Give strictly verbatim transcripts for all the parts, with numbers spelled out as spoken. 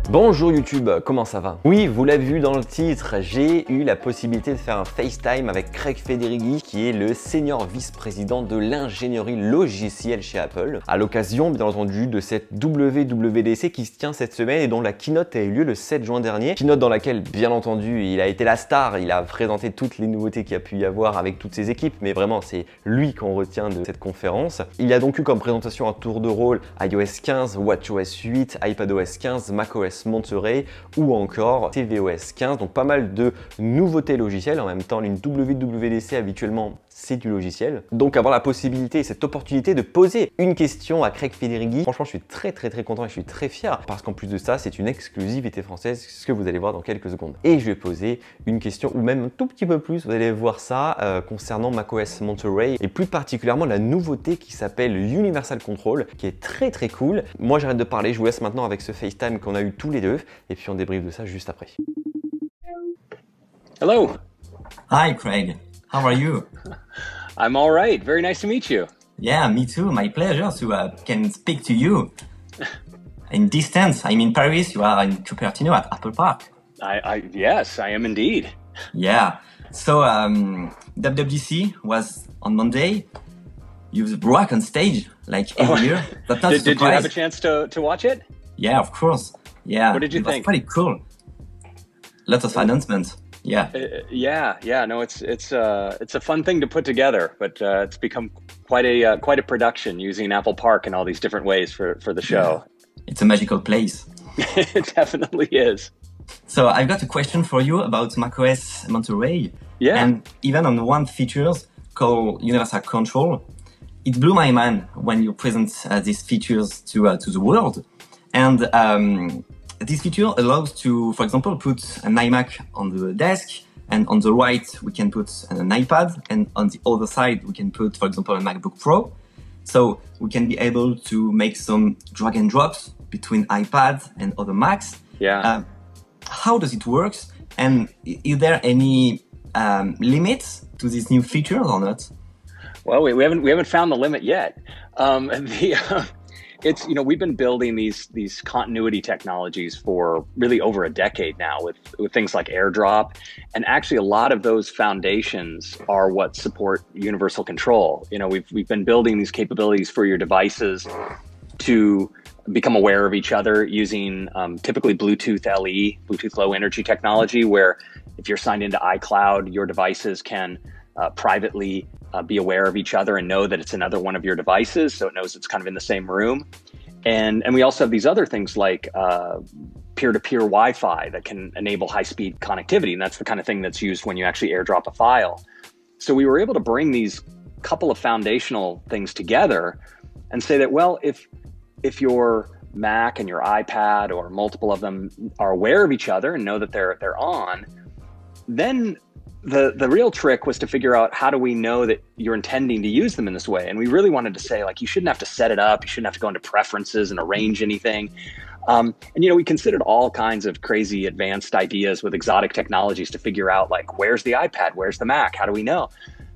Bonjour YouTube, comment ça va? Oui, vous l'avez vu dans le titre, j'ai eu la possibilité de faire un FaceTime avec Craig Federighi, qui est le senior vice-président de l'ingénierie logicielle chez Apple, à l'occasion, bien entendu, de cette W W D C qui se tient cette semaine et dont la keynote a eu lieu le sept juin dernier. Keynote dans laquelle, bien entendu, il a été la star, il a présenté toutes les nouveautés qu'il y a pu y avoir avec toutes ses équipes, mais vraiment, c'est lui qu'on retient de cette conférence. Il y a donc eu comme présentation un tour de rôle iOS quinze, WatchOS huit, iPadOS quinze, macOS Monterey ou encore tvOS quinze, donc pas mal de nouveautés logicielles. En même temps, une W W D C habituellement c'est du logiciel, donc avoir la possibilité, cette opportunité de poser une question à Craig Federighi, franchement je suis très très très content et je suis très fier parce qu'en plus de ça c'est une exclusivité française, ce que vous allez voir dans quelques secondes. Et je vais poser une question ou même un tout petit peu plus, vous allez voir ça euh, concernant macOS Monterey et plus particulièrement la nouveauté qui s'appelle Universal Control, qui est très très cool. Moi j'arrête de parler, je vous laisse maintenant avec ce FaceTime qu'on a eu tous les deux et puis on débriefe de ça juste après. Hello. Hi Craig, how are you? I'm all right. Very nice to meet you. Yeah, me too. My pleasure to uh, can speak to you. In distance, I'm in Paris. You are in Cupertino at Apple Park. I, I yes, I am indeed. Yeah. So um, W W D C was on Monday. You rock on stage like every Oh. year. That's not Did, a did you have a surprise. chance to, to watch it? Yeah, of course. Yeah. What did you it was think? pretty cool. Lots of announcements. Yeah. Uh, yeah, yeah. No, it's it's uh it's a fun thing to put together, but uh, it's become quite a uh, quite a production using Apple Park in all these different ways for for the show. It's a magical place. It definitely is. So I've got a question for you about macOS Monterey. Yeah. And even on one features called Universal Control, it blew my mind when you present uh, these features to uh, to the world. And um, this feature allows to, for example, put an iMac on the desk, and on the right we can put an iPad, and on the other side we can put, for example, a MacBook Pro. So we can be able to make some drag and drops between iPad and other Macs. Yeah. Uh, how does it work? And is there any um, limits to these new features or not? Well, we, we haven't we haven't found the limit yet. Um, the uh, it's you know we've been building these these continuity technologies for really over a decade now with with things like AirDrop, and actually a lot of those foundations are what support universal control. You know we've we've been building these capabilities for your devices to become aware of each other using um, typically Bluetooth L E, Bluetooth Low Energy technology, where if you're signed into iCloud, your devices can uh, privately uh, be aware of each other and know that it's another one of your devices, so it knows it's kind of in the same room. And and we also have these other things like uh, peer-to-peer Wi-Fi that can enable high-speed connectivity, and that's the kind of thing that's used when you actually AirDrop a file. So we were able to bring these couple of foundational things together and say that, well, if if your Mac and your iPad or multiple of them are aware of each other and know that they're they're on, then the the real trick was to figure out, how do we know that you're intending to use them in this way? And we really wanted to say, like, you shouldn't have to set it up, you shouldn't have to go into preferences and arrange anything. Um, and you know, we considered all kinds of crazy advanced ideas with exotic technologies to figure out, like, where's the iPad, where's the Mac, how do we know?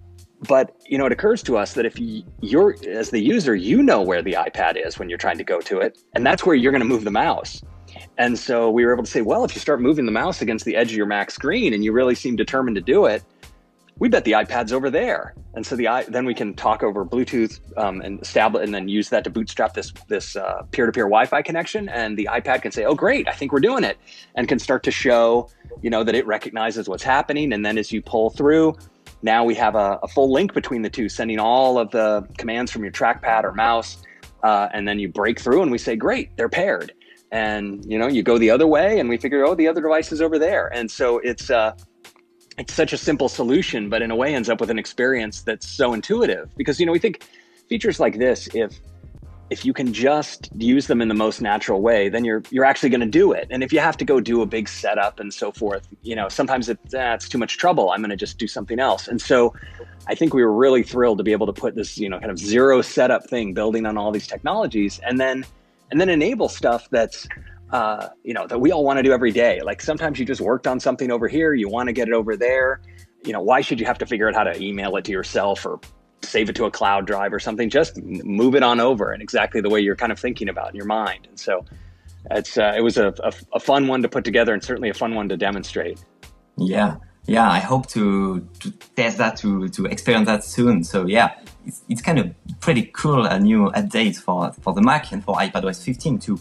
But, you know, it occurs to us that if you're, as the user, you know where the iPad is when you're trying to go to it, and that's where you're going to move the mouse. And so we were able to say, well, if you start moving the mouse against the edge of your Mac screen and you really seem determined to do it, we bet the iPad's over there. And so the then we can talk over Bluetooth um, and establish, and then use that to bootstrap this this uh, peer-to-peer Wi-Fi connection. And the iPad can say, oh, great, I think we're doing it, and can start to show, you know, that it recognizes what's happening. And then as you pull through, now we have a, a full link between the two, sending all of the commands from your trackpad or mouse, uh, and then you break through and we say, great, they're paired. And, you know, you go the other way and we figure, oh, the other device is over there. And so it's uh, it's such a simple solution, but in a way ends up with an experience that's so intuitive. Because, you know, we think features like this, if if you can just use them in the most natural way, then you're you're actually going to do it. And if you have to go do a big setup and so forth, you know, sometimes it's, eh, it's too much trouble. I'm going to just do something else. And so I think we were really thrilled to be able to put this, you know, kind of zero setup thing, building on all these technologies, and then and then enable stuff that's, uh, you know, that we all want to do every day. Like sometimes you just worked on something over here, you want to get it over there. You know, why should you have to figure out how to email it to yourself or save it to a cloud drive or something? Just move it on over in exactly the way you're kind of thinking about in your mind. And so it's uh, it was a, a, a fun one to put together and certainly a fun one to demonstrate. Yeah, yeah. I hope to to test that, to to experience that soon. So yeah, it's it's kind of pretty cool, a new update for for the Mac and for iPadOS fifteen too.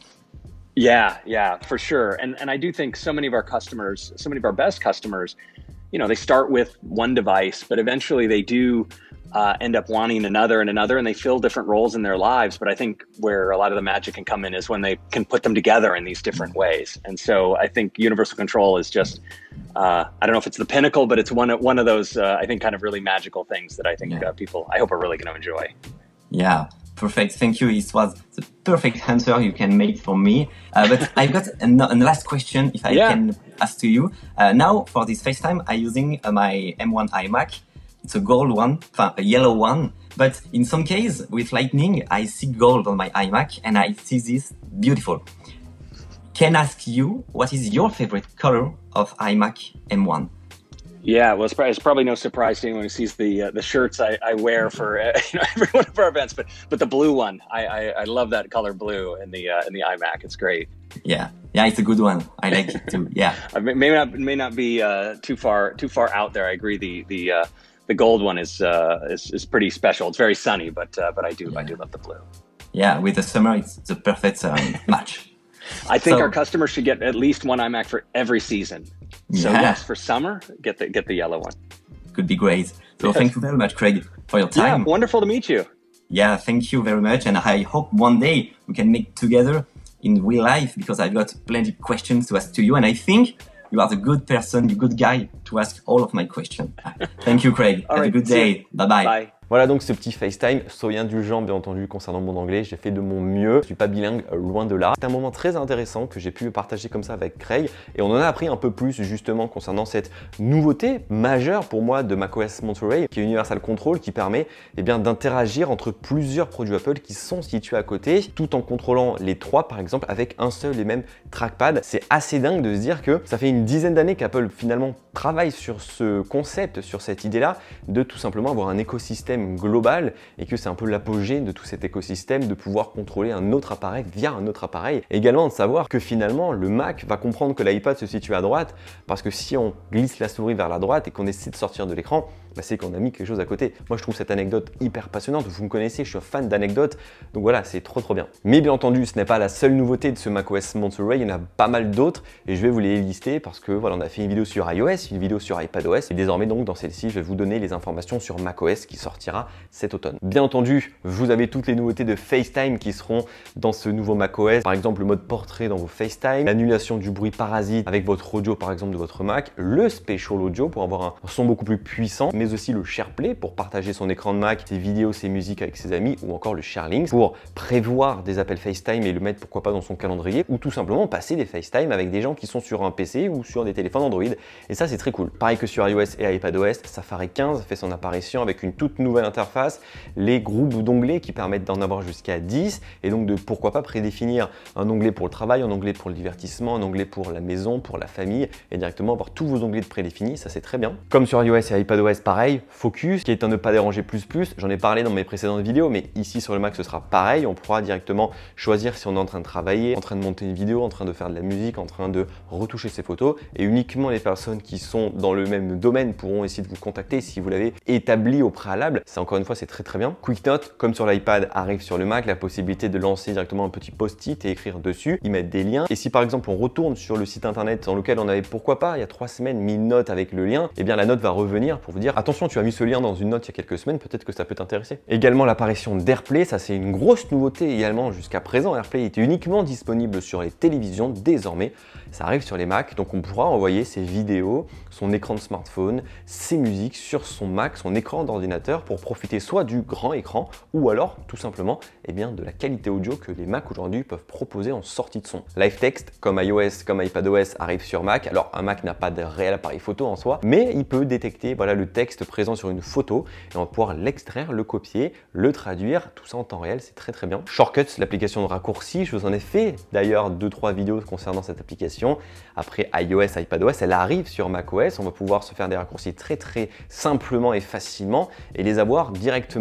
Yeah, yeah, for sure. And and I do think so many of our customers, so many of our best customers, you know, they start with one device, but eventually they do uh, end up wanting another and another, and they fill different roles in their lives. But I think where a lot of the magic can come in is when they can put them together in these different ways. And so I think universal control is just, uh, I don't know if it's the pinnacle, but it's one of, one of those, uh, I think, kind of really magical things that I think Yeah. uh, people, I hope, are really going to enjoy. Yeah, perfect. Thank you. It was the perfect answer you can make for me. Uh, but I've got an, an last question, if I Yeah. can ask to you. Uh, now, for this FaceTime, I'm using uh, my M one iMac. It's a gold one, a yellow one. But in some case, with Lightning, I see gold on my iMac, and I see this beautiful. Can I ask you, what is your favorite color of iMac M one? Yeah, well, it's probably, it's probably no surprise to anyone who sees the uh, the shirts I, I wear for uh, you know, every one of our events. But but the blue one, I I, I love that color blue in the uh, in the iMac. It's great. Yeah, yeah, it's a good one. I like it too. Yeah, I may may not may not be uh, too far too far out there. I agree. The the uh, the gold one is uh, is is pretty special. It's very sunny, but uh, but I do Yeah. I do love the blue. yeah. With the summer, it's the perfect um, match. I think So- our customers should get at least one iMac for every season. So Yeah. yes, for summer, get the get the yellow one. Could be great. So Yes. thank you very much, Craig, for your Yeah, time. wonderful to meet you. Yeah, thank you very much. And I hope one day we can meet together in real life, because I've got plenty of questions to ask to you. And I think you are the good person, the good guy to ask all of my questions. Thank you, Craig. All Have right, a good see you. day. Bye-bye. Bye. Voilà donc ce petit FaceTime, soyez indulgents bien entendu concernant mon anglais, j'ai fait de mon mieux, je suis pas bilingue, euh, loin de là. C'est un moment très intéressant que j'ai pu partager comme ça avec Craig et on en a appris un peu plus justement concernant cette nouveauté majeure pour moi de macOS Monterey qui est Universal Control, qui permet eh bien d'interagir entre plusieurs produits Apple qui sont situés à côté tout en contrôlant les trois par exemple avec un seul et même trackpad. C'est assez dingue de se dire que ça fait une dizaine d'années qu'Apple finalement travaille sur ce concept, sur cette idée là de tout simplement avoir un écosystème global et que c'est un peu l'apogée de tout cet écosystème de pouvoir contrôler un autre appareil via un autre appareil. Et également de savoir que finalement le Mac va comprendre que l'iPad se situe à droite parce que si on glisse la souris vers la droite et qu'on essaie de sortir de l'écran, bah c'est qu'on a mis quelque chose à côté. Moi je trouve cette anecdote hyper passionnante, vous me connaissez, je suis un fan d'anecdotes, donc voilà, c'est trop trop bien. Mais bien entendu, ce n'est pas la seule nouveauté de ce macOS Monterey, il y en a pas mal d'autres et je vais vous les lister parce que voilà, on a fait une vidéo sur iOS, une vidéo sur iPadOS et désormais donc dans celle-ci, je vais vous donner les informations sur macOS qui sortira cet automne. Bien entendu, vous avez toutes les nouveautés de FaceTime qui seront dans ce nouveau macOS, par exemple le mode portrait dans vos FaceTime, l'annulation du bruit parasite avec votre audio par exemple de votre Mac, le Spatial Audio pour avoir un son beaucoup plus puissant, mais aussi le SharePlay pour partager son écran de Mac, ses vidéos, ses musiques avec ses amis, ou encore le ShareLinks pour prévoir des appels FaceTime et le mettre pourquoi pas dans son calendrier, ou tout simplement passer des FaceTime avec des gens qui sont sur un P C ou sur des téléphones Android. Et ça c'est très cool. Pareil que sur iOS et iPadOS, Safari quinze fait son apparition avec une toute nouvelle interface, les groupes d'onglets qui permettent d'en avoir jusqu'à dix et donc de pourquoi pas prédéfinir un onglet pour le travail, un onglet pour le divertissement, un onglet pour la maison, pour la famille et directement avoir tous vos onglets de prédéfinis, ça c'est très bien. Comme sur iOS et iPadOS pareil, Focus qui est un ne pas déranger plus plus, j'en ai parlé dans mes précédentes vidéos mais ici sur le Mac ce sera pareil, on pourra directement choisir si on est en train de travailler, en train de monter une vidéo, en train de faire de la musique, en train de retoucher ses photos et uniquement les personnes qui sont dans le même domaine pourront essayer de vous contacter si vous l'avez établi au préalable. C'est encore une fois c'est très très bien. Quick Note, comme sur l'iPad, arrive sur le Mac, la possibilité de lancer directement un petit post-it et écrire dessus, y mettre des liens. Et si par exemple on retourne sur le site internet dans lequel on avait pourquoi pas il y a trois semaines mis une note avec le lien, et eh bien la note va revenir pour vous dire attention tu as mis ce lien dans une note il y a quelques semaines, peut-être que ça peut t'intéresser. Également l'apparition d'AirPlay, ça c'est une grosse nouveauté également jusqu'à présent. AirPlay était uniquement disponible sur les télévisions, désormais ça arrive sur les Mac, donc on pourra envoyer ses vidéos, son écran de smartphone, ses musiques sur son Mac, son écran d'ordinateur pour profiter soit du grand écran ou alors tout simplement eh bien, de la qualité audio que les Mac aujourd'hui peuvent proposer en sortie de son. Live Text, comme iOS, comme iPadOS, arrive sur Mac. Alors un Mac n'a pas de réel appareil photo en soi, mais il peut détecter voilà, le texte présent sur une photo et on va pouvoir l'extraire, le copier, le traduire, tout ça en temps réel, c'est très très bien. Shortcuts, l'application de raccourci, je vous en ai fait d'ailleurs deux trois vidéos concernant cette application. Après iOS, iPadOS, elle arrive sur macOS, on va pouvoir se faire des raccourcis très très simplement et facilement et les avoir directement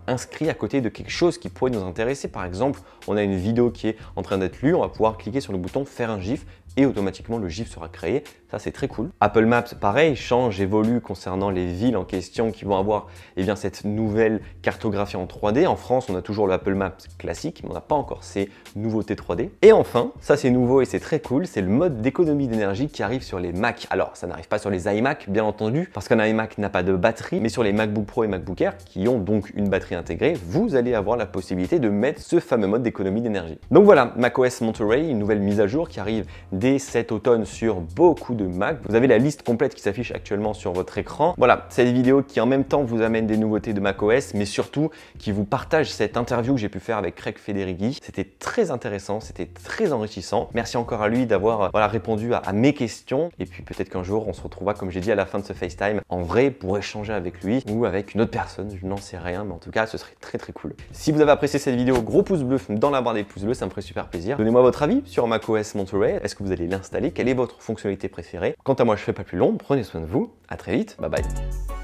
inscrit à côté de quelque chose qui pourrait nous intéresser. Par exemple, on a une vidéo qui est en train d'être lue, on va pouvoir cliquer sur le bouton faire un GIF et automatiquement le GIF sera créé. Ça, c'est très cool. Apple Maps, pareil, change, évolue concernant les villes en question qui vont avoir eh bien, cette nouvelle cartographie en trois D. En France, on a toujours l'Apple Maps classique, mais on n'a pas encore ces nouveautés trois D. Et enfin, ça c'est nouveau et c'est très cool, c'est le mode d'économie d'énergie qui arrive sur les Mac. Alors, ça n'arrive pas sur les iMac, bien entendu, parce qu'un iMac n'a pas de batterie, mais sur les MacBook Pro et MacBook Air, qui ont donc une batterie intégrée, vous allez avoir la possibilité de mettre ce fameux mode d'économie d'énergie. Donc voilà, macOS Monterey, une nouvelle mise à jour qui arrive dès cet automne sur beaucoup de Mac. Vous avez la liste complète qui s'affiche actuellement sur votre écran. Voilà, cette vidéo qui en même temps vous amène des nouveautés de macOS, mais surtout qui vous partage cette interview que j'ai pu faire avec Craig Federighi. C'était très intéressant, c'était très enrichissant. Merci encore à lui d'avoir voilà, répondu à, à mes questions. Et puis peut-être qu'un jour, on se retrouvera, comme j'ai dit à la fin de ce FaceTime, en vrai pour échanger avec lui ou avec une autre personne. Je n'en sais rien, mais en tout cas, ce serait très très cool. Si vous avez apprécié cette vidéo, gros pouce bleu dans la barre des pouces bleus, ça me ferait super plaisir. Donnez-moi votre avis sur macOS Monterey. Est-ce que vous allez l'installer? Quelle est votre fonctionnalité préférée? Quant à moi, je fais pas plus long. Prenez soin de vous. À très vite. Bye bye.